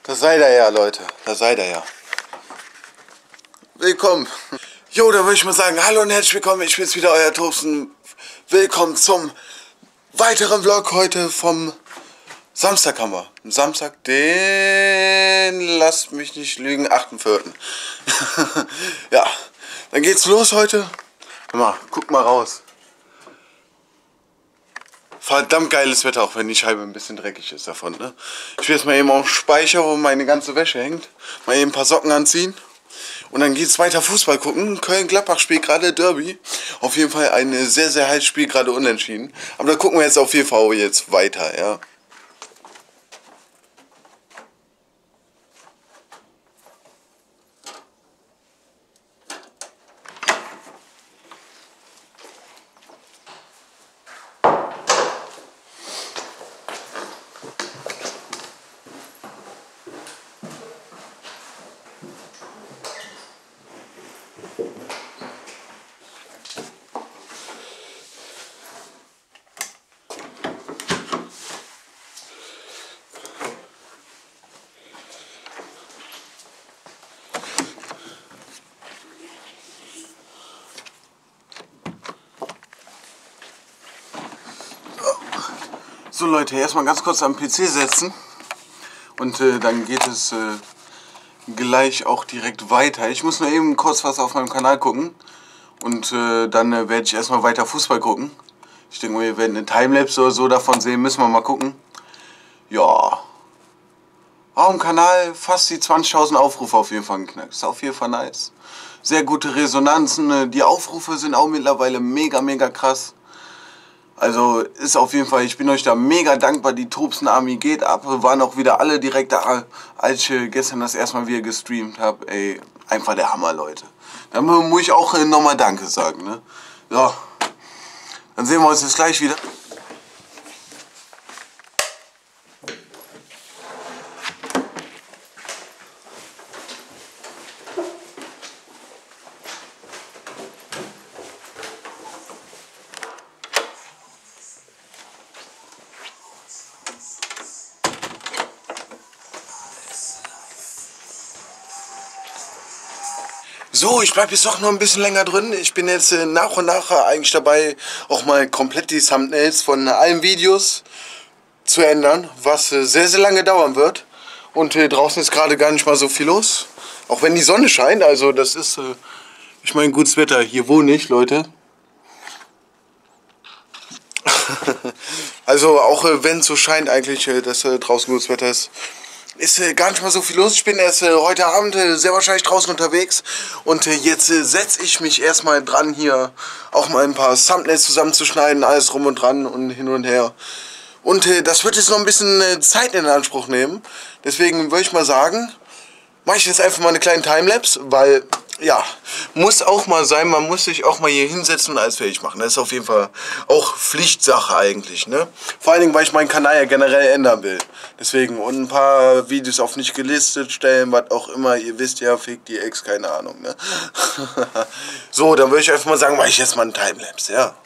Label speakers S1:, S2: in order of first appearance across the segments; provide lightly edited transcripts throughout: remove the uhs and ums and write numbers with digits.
S1: Da seid ihr ja, Leute. Da seid ihr ja. Willkommen. Jo, da würde ich mal sagen, hallo und herzlich willkommen. Ich bin's wieder, euer Tobsen. Willkommen zum weiteren Vlog heute vom Samstag haben wir. Samstag, den, lasst mich nicht lügen, 8.4. Ja, dann geht's los heute. Mal, guck mal raus. Verdammt geiles Wetter, auch wenn die Scheibe ein bisschen dreckig ist davon, ne? Ich will jetzt mal eben auf den Speicher, wo meine ganze Wäsche hängt, mal eben ein paar Socken anziehen. Und dann geht's weiter Fußball gucken. Köln-Gladbach spielt gerade Derby. Auf jeden Fall ein sehr, sehr heißes Spiel, gerade unentschieden. Aber da gucken wir jetzt auf jeden Fall jetzt weiter, ja. So Leute, erstmal ganz kurz am PC setzen und dann geht es gleich auch direkt weiter. Ich muss nur eben kurz was auf meinem Kanal gucken und dann werde ich erstmal weiter Fußball gucken. Ich denke mal, wir werden eine Timelapse oder so davon sehen, müssen wir mal gucken. Ja, auch im Kanal fast die 20.000 Aufrufe auf jeden Fall geknackt. Ist auf jeden Fall nice. Sehr gute Resonanzen, die Aufrufe sind auch mittlerweile mega, mega krass. Also ist auf jeden Fall, ich bin euch da mega dankbar, die Tobsen Army geht ab. Wir waren auch wieder alle direkt da, als ich gestern das erstmal wieder gestreamt habe. Ey, einfach der Hammer, Leute. Da muss ich auch nochmal Danke sagen, ne? Ja, dann sehen wir uns jetzt gleich wieder. So, ich bleibe jetzt doch noch ein bisschen länger drin. Ich bin jetzt nach und nach eigentlich dabei, auch mal komplett die Thumbnails von allen Videos zu ändern, was sehr, sehr lange dauern wird. Und draußen ist gerade gar nicht mal so viel los, auch wenn die Sonne scheint. Also das ist, ich meine, gutes Wetter. Hier wohne ich, Leute. Also auch wenn es so scheint eigentlich, dass draußen gutes Wetter ist. Ist gar nicht mal so viel los. Ich bin erst heute Abend sehr wahrscheinlich draußen unterwegs. Und jetzt setze ich mich erstmal dran, hier auch mal ein paar Thumbnails zusammenzuschneiden, alles drum und dran und hin und her. Und das wird jetzt noch ein bisschen Zeit in Anspruch nehmen. Deswegen würde ich mal sagen, mache ich jetzt einfach mal eine kleine Timelapse, weil, ja, muss auch mal sein, man muss sich auch mal hier hinsetzen und alles fertig machen. Das ist auf jeden Fall auch Pflichtsache eigentlich, ne? Vor allen Dingen, weil ich meinen Kanal ja generell ändern will. Deswegen, und ein paar Videos auf nicht gelistet stellen, was auch immer, ihr wisst ja, fick die Ex, keine Ahnung, ne? So, dann würde ich einfach mal sagen, mache ich jetzt mal einen Timelapse, ja.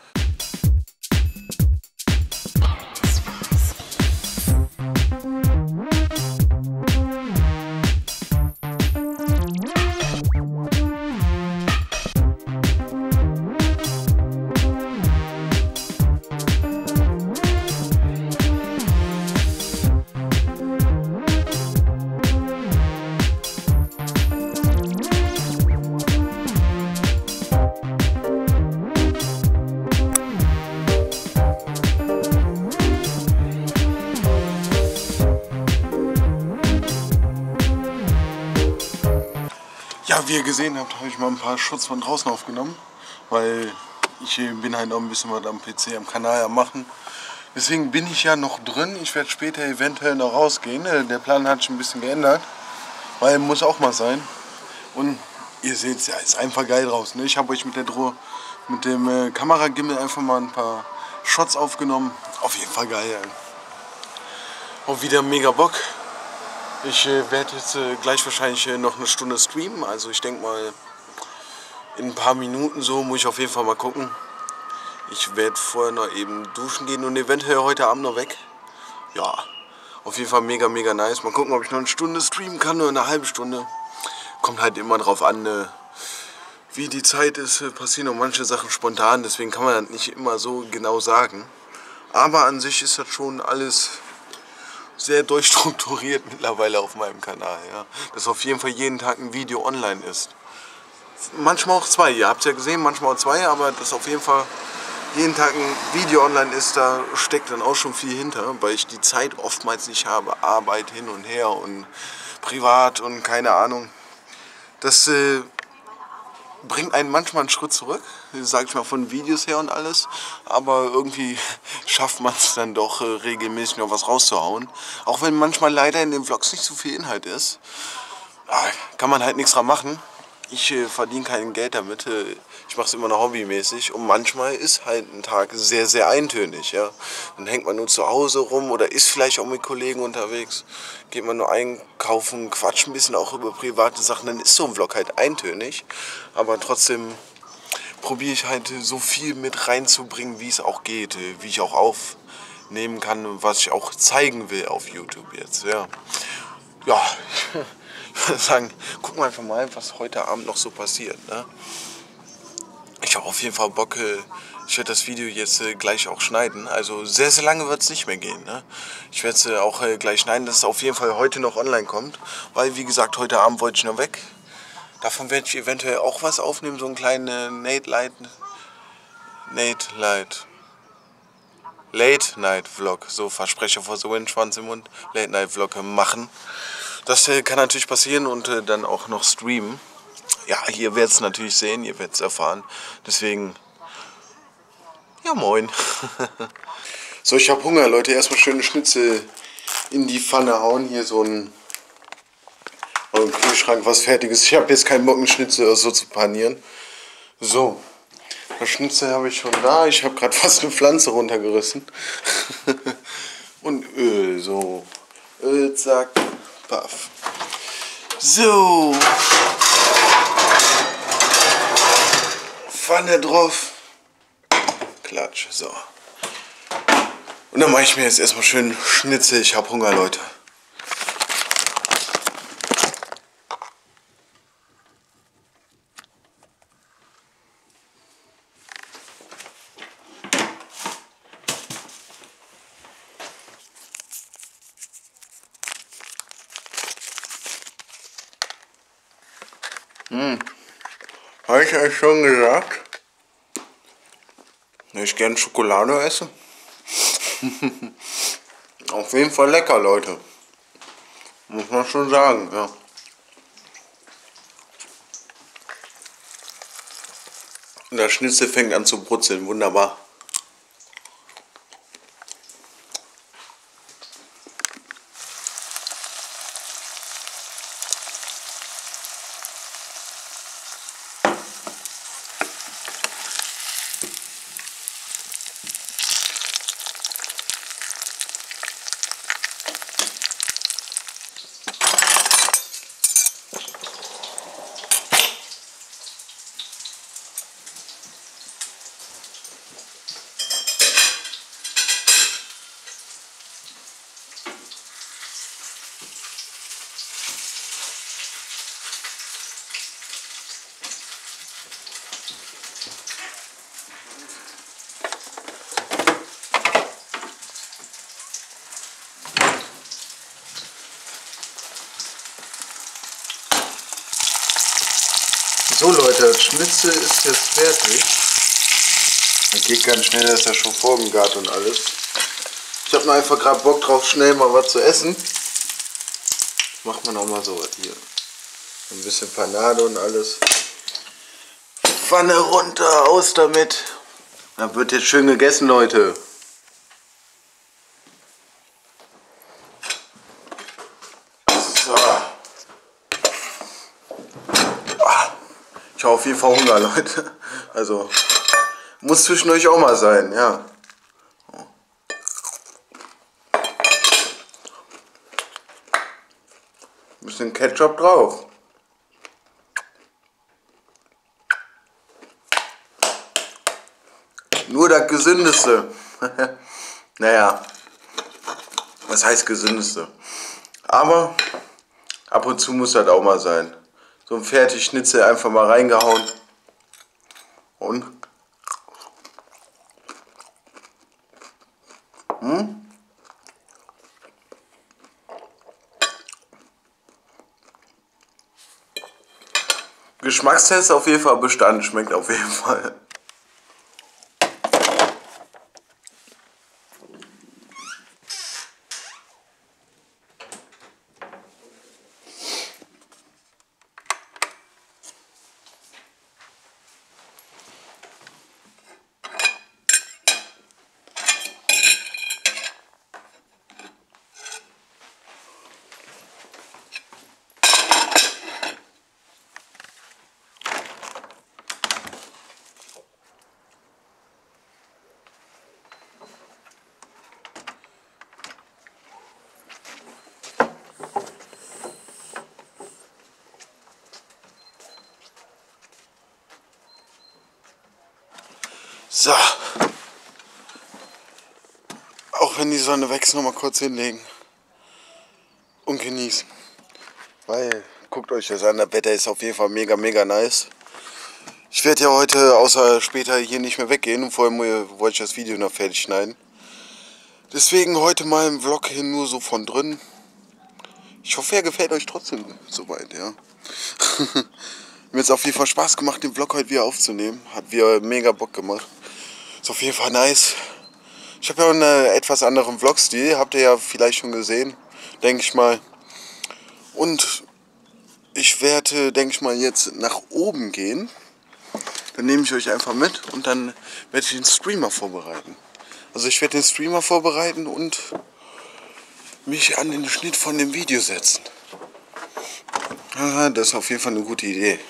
S1: Ja, wie ihr gesehen habt, habe ich mal ein paar Shots von draußen aufgenommen, weil ich bin halt noch ein bisschen was am PC, am Kanal am machen. Deswegen bin ich ja noch drin, ich werde später eventuell noch rausgehen. Der Plan hat sich ein bisschen geändert, weil muss auch mal sein. Und ihr seht es ja, ist einfach geil draußen. Ich habe euch mit dem Kameragimmel einfach mal ein paar Shots aufgenommen. Auf jeden Fall geil. Auch wieder mega Bock. Ich werde jetzt gleich wahrscheinlich noch eine Stunde streamen, also ich denke mal in ein paar Minuten so, muss ich auf jeden Fall mal gucken. Ich werde vorher noch eben duschen gehen und eventuell heute Abend noch weg. Ja, Auf jeden Fall mega, mega nice. Mal gucken, ob ich noch eine Stunde streamen kann oder eine halbe Stunde. Kommt halt immer drauf an, wie die Zeit ist. Passieren auch manche Sachen spontan, deswegen kann man das nicht immer so genau sagen. Aber an sich ist das schon alles sehr durchstrukturiert mittlerweile auf meinem Kanal. Ja. Dass auf jeden Fall jeden Tag ein Video online ist. Manchmal auch zwei, ihr habt es ja gesehen, manchmal auch zwei, aber dass auf jeden Fall jeden Tag ein Video online ist, da steckt dann auch schon viel hinter, weil ich die Zeit oftmals nicht habe. Arbeit hin und her und privat und keine Ahnung. Das bringt einen manchmal einen Schritt zurück, sag ich mal, von Videos her und alles, aber irgendwie schafft man es dann doch regelmäßig noch was rauszuhauen. Auch wenn manchmal leider in den Vlogs nicht so viel Inhalt ist, kann man halt nichts dran machen. Ich verdiene kein Geld damit, ich mache es immer noch hobbymäßig und manchmal ist halt ein Tag sehr, sehr eintönig. Ja? Dann hängt man nur zu Hause rum oder ist vielleicht auch mit Kollegen unterwegs, geht man nur einkaufen, quatscht ein bisschen auch über private Sachen, dann ist so ein Vlog halt eintönig, aber trotzdem probiere ich halt so viel mit reinzubringen, wie es auch geht, wie ich auch aufnehmen kann und was ich auch zeigen will auf YouTube jetzt. Ja, ja. Ich würde sagen, gucken wir einfach mal, was heute Abend noch so passiert. Ne? Ich habe auf jeden Fall Bock, ich werde das Video jetzt gleich auch schneiden. Also sehr, sehr lange wird es nicht mehr gehen. Ne? Ich werde es auch gleich schneiden, dass es auf jeden Fall heute noch online kommt. Weil, wie gesagt, heute Abend wollte ich noch weg. Davon werde ich eventuell auch was aufnehmen, so einen kleinen Late-Night-Vlog, so Versprecher vor so Schwanz im Mund, Late-Night-Vlog machen. Das kann natürlich passieren und dann auch noch streamen. Ja, ihr werdet es natürlich sehen, ihr werdet es erfahren. Deswegen, ja moin. So, ich habe Hunger, Leute. Erstmal schöne Schnitzel in die Pfanne hauen. Hier so ein im Kühlschrank was Fertiges. Ich habe jetzt keinen Bock, einen Schnitzel so zu panieren. So, das Schnitzel habe ich schon da. Ich habe gerade fast eine Pflanze runtergerissen. Und Öl, so. Öl, zack, paff. So. Pfanne drauf. Klatsch, so. Und dann mache ich mir jetzt erstmal schön Schnitzel. Ich habe Hunger, Leute. Habe ich euch schon gesagt, dass ich gern Schokolade esse? Auf jeden Fall lecker, Leute. Muss man schon sagen, ja. Und der Schnitzel fängt an zu brutzeln, wunderbar. So Leute, das Schnitzel ist jetzt fertig. Das geht ganz schnell, das ist ja schon vorgegart und alles. Ich habe nur einfach gerade Bock drauf, schnell mal was zu essen. Macht man auch mal so was hier. Ein bisschen Panade und alles. Pfanne runter, aus damit. Dann wird jetzt schön gegessen, Leute. So. Ich habe auf jeden Fall Hunger, Leute. Also, muss zwischendurch auch mal sein, ja. Ein bisschen Ketchup drauf. Nur das Gesündeste. Naja. Was heißt gesündeste? Aber ab und zu muss das auch mal sein. So ein Fertigschnitzel einfach mal reingehauen. Und? Geschmackstest auf jeden Fall bestanden. Schmeckt auf jeden Fall. So. Auch wenn die Sonne wächst, noch mal kurz hinlegen und genießen. Weil, guckt euch das an, das Wetter ist auf jeden Fall mega, mega nice. Ich werde ja heute, außer später, hier nicht mehr weggehen und vorher wollte ich das Video noch fertig schneiden. Deswegen heute mal im Vlog hier nur so von drin. Ich hoffe, er gefällt euch trotzdem soweit, ja. Mir hat es auf jeden Fall Spaß gemacht, den Vlog heute wieder aufzunehmen. Hat wieder mega Bock gemacht. Ist auf jeden Fall nice. Ich habe ja auch einen etwas anderen Vlog-Stil, habt ihr ja vielleicht schon gesehen, denke ich mal. Und ich werde, denke ich mal, jetzt nach oben gehen. Dann nehme ich euch einfach mit und dann werde ich den Streamer vorbereiten. Also ich werde den Streamer vorbereiten und mich an den Schnitt von dem Video setzen. Das ist auf jeden Fall eine gute Idee.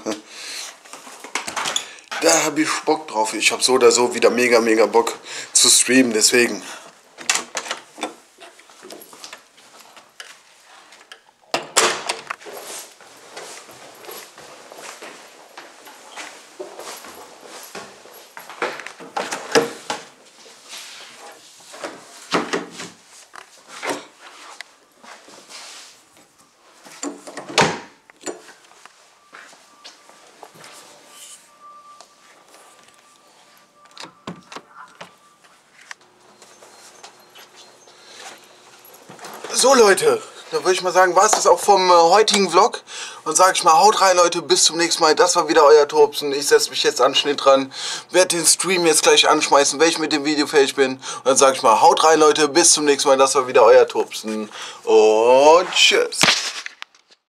S1: Da habe ich Bock drauf. Ich habe so oder so wieder mega, mega Bock zu streamen, deswegen. So Leute, dann würde ich mal sagen, war es das auch vom heutigen Vlog. Und sage ich mal, haut rein Leute, bis zum nächsten Mal. Das war wieder euer Tobsen. Ich setze mich jetzt an den Schnitt dran, werde den Stream jetzt gleich anschmeißen, wenn ich mit dem Video fertig bin. Und dann sage ich mal, haut rein Leute, bis zum nächsten Mal. Das war wieder euer Tobsen. Und tschüss.